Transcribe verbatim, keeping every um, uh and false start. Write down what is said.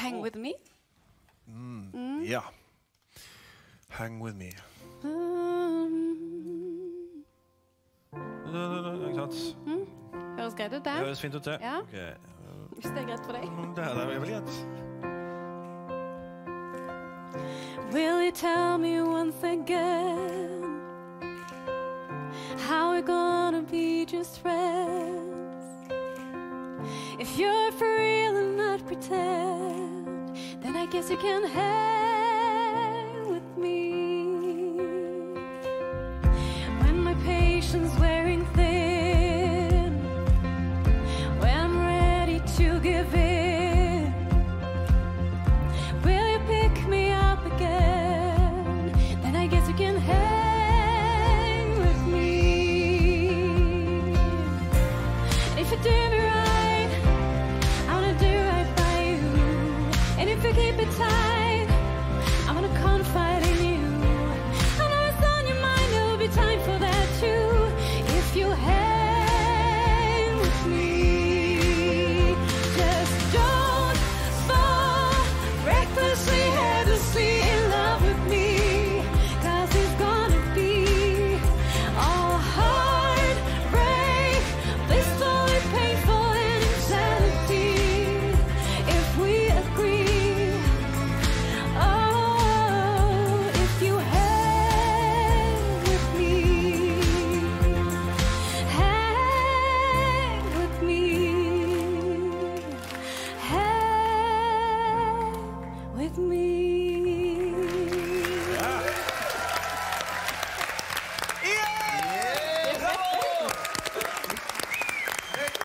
Hang Oh. with me. Mm. Mm. Ja. Hang with me. Um, Ikke sant? mm. Høres greit ut, det? Det høres fint ut, det. Ja. Okay. Hvis det er greit for deg. Det er det veldig greit. Will you tell me once again how we're gonna be just friends? If you're for real and not pretend, then I guess you can hang with me. When my patience wears